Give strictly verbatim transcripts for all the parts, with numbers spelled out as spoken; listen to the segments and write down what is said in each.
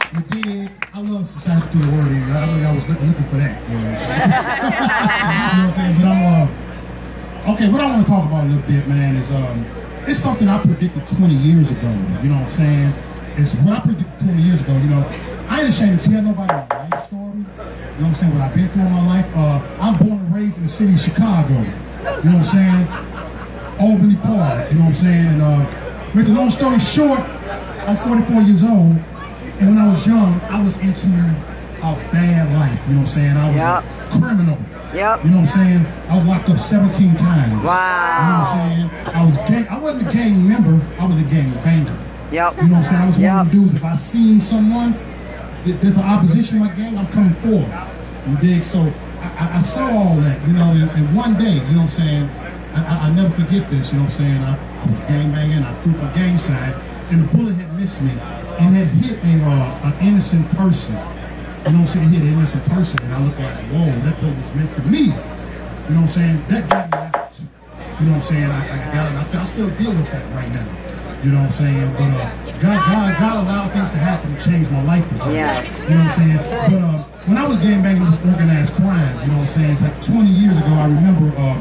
You dig? I love society to the word in. I know y'all was looking, looking for that. You know what I'm saying? But I'm, uh, okay, what I want to talk about a little bit, man, is um, it's something I predicted twenty years ago. You know what I'm saying? It's what I predicted twenty years ago. You know, I ain't ashamed to tell nobody my life story. You know what I'm saying? What I've been through in my life. Uh, I'm born and raised in the city of Chicago. You know what I'm saying? Albany Park. You know what I'm saying? And uh, make a long story short, I'm forty-four years old. And when I was young, I was into a bad life, you know what I'm saying? I was yep. a criminal. Yep. You know what I'm saying? I was locked up seventeen times. Wow. You know what I'm saying? I was gang, I wasn't a gang member, I was a gang banger. Yep. You know what I'm saying? I was yep. one of the dudes, if I seen someone, there's an opposition to my gang, I'm coming forward. You dig? So I, I saw all that, you know, and, and one day, you know what I'm saying? I, I, I never forget this, you know what I'm saying? I, I was gang banging, I threw my gang sign, and the bullet had missed me. And had hit a uh, an innocent person. You know what I'm saying? Hit an innocent person, and I look like, whoa, that thing was meant for me. You know what I'm saying? That got me out. You know what I'm saying? I, I got it. I, I still deal with that right now. You know what I'm saying? But uh, God, God, God allowed things to happen to change my life. Yes. You know what I'm saying? But uh, when I was gang banging, it was organized crime. You know what I'm saying? Like twenty years ago, I remember uh,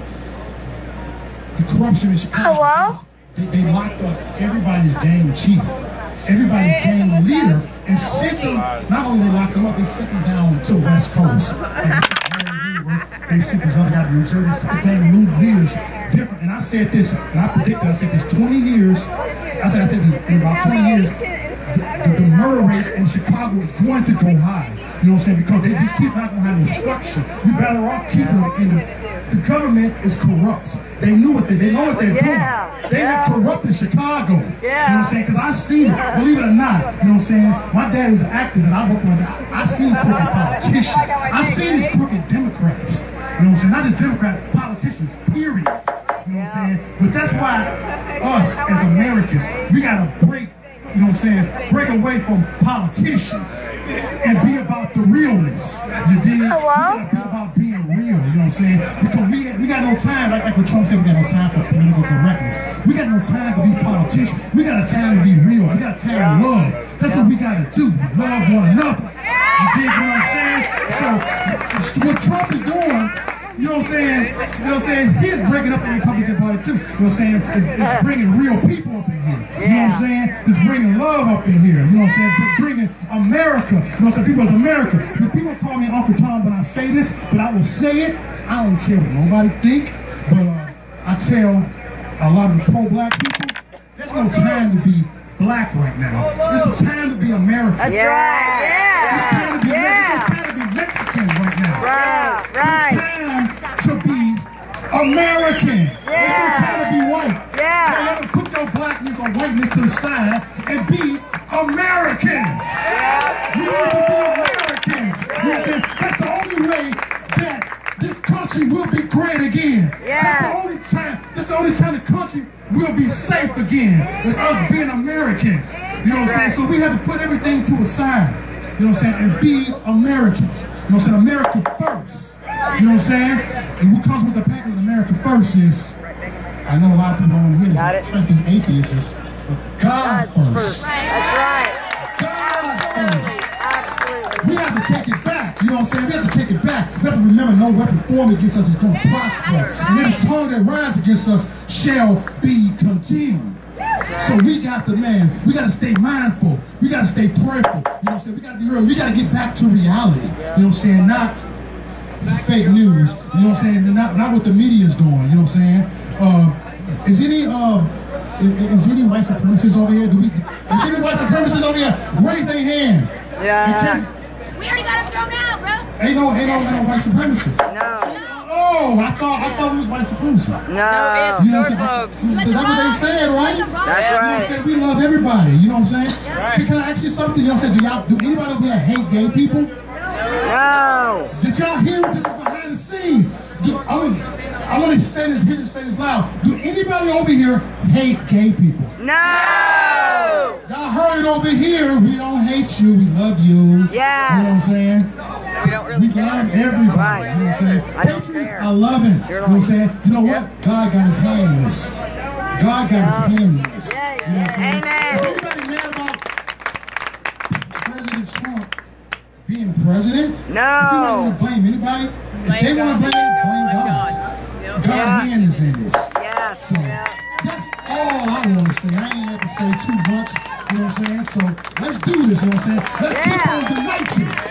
the corruption in Chicago. Hello? They, they locked up everybody's gang chief. Everybody's gang leader, and sent them, not only they locked them up, they sent them down to the West Coast. Like they sent this other guy to New Jersey, they sent the gang leaders different. And I said this, and I predicted, I said this twenty years, I said I think in about twenty years, the, the, the murder rate in Chicago is going to go high. You know what I'm saying? Because they, these kids not going to have no structure. You better off keeping them in the, the government is corrupt. They knew what they, they know what they're yeah. doing. They yeah. have corrupted Chicago. Yeah. You know what I'm saying? Because I seen it, believe it or not. You know what I'm saying? My dad was an activist. I worked with I, I seen crooked politicians. I seen these crooked Democrats. You know what I'm saying? Not just Democrat politicians, period. You know what I'm saying? But that's why us as Americans, we gotta break, you know what I'm saying, break away from politicians and be about the realness. You dig? We gotta be about being real, you know what I'm saying? Because we we got no time, like, like what Trump said, we got no time for political correctness. We got no time to be politicians. We got a time to be real. We got a time to love. That's what we gotta do. Love one another. You dig what I'm saying? So what Trump is doing, you know what I'm saying? You know what I'm saying? He is breaking up the Republican Party too. You know what I'm saying? It's, it's bringing real people up in here. You know what I'm saying? It's bringing love up in here. You know what I'm saying? It's bringing America. You know what I'm saying? People as America. The people call me Uncle Tom when I say this, but I will say it. I don't care what nobody think. But uh, I tell a lot of the pro-black people, there's no time to be black right now. It's a time to be American. That's yeah. right. Yeah. It's time to be yeah. It's time to be Mexican right now. Right. Right. It's time to be American. Yeah. It's no time to be white. Yeah. You have to put your blackness or whiteness to the side and be Americans. Yeah. We need to be Americans. You know what I'm saying? That's the only way that this country will be great again. Yeah. That's the only time. That's the only time the country will be safe again. It's us being Americans. You know what I'm saying? So we have to put everything to a side. You know what I'm saying? And be Americans. You know what I'm saying? America first. You know what I'm saying? And what comes with the package of America first is, I know a lot of people don't want to hear this, especially atheists, is God first. first. That's right. God Absolutely. first. Absolutely. We have to take it back. You know what I'm saying? We have to take it back. We have to remember no weapon formed against us is going to prosper. And every tongue that rises against us shall be condemned. So we got the man, we got to stay mindful. We got to stay prayerful. You know what I'm saying? We got to be real. We got to get back to reality. You know what I'm saying? Not fake news. You know what I'm saying? Not, not what the media is doing. You know what I'm saying? Uh, is any uh, is, is any white supremacists over here? Do we? Is any white supremacists over here? Raise their hand. Yeah. We already got them thrown out, bro. Ain't no, ain't no, ain't no white supremacists. No. Oh, I thought I thought it was white supremacy. No. You know what I'm saying? That's what they said, right? That's You know what I'm right. saying? We love everybody. You know what I'm saying? Can, can I ask you something? You know what I'm saying? Do y'all, do anybody over here hate gay people? No. Did y'all hear what this is behind the scenes? Do, I mean, I want to say this, here to say this loud. Do anybody over here hate gay people? No. Y'all heard it over here. We don't hate you. We love you. Yeah. You know what I'm saying? We don't really We love everybody. Right. You know what I'm saying? I don't Patriots, care. I love it. You know what I'm saying? You know what? God got his hand in this. God got his hand in this. Yeah, You know what I'm saying? yeah. Amen. Is anybody mad about President Trump being president? No. If you don't want to blame anybody, if they want to blame it, blame God. Yep. God's Yeah. hand is in this. Yes. So Yeah. that's all I want to say. I ain't have to say too much, you know what I'm saying? So let's do this, you know what I'm saying? Let's keep Yeah. on the night.